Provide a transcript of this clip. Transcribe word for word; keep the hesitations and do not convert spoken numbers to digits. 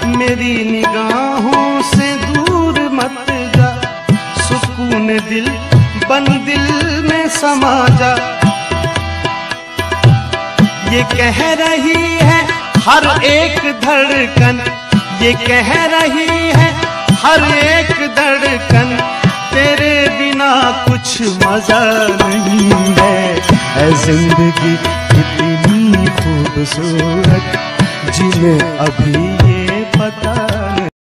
मेरी निगाहों से दूर मत जा, सुकून दिल बन दिल में समा जा। ये कह रही है हर एक धड़कन, ये कह रही है हर एक धड़कन, तेरे बिना कुछ मजा नहीं है। है जिंदगी इतनी खूबसूरत जिन्हें अभी ये पता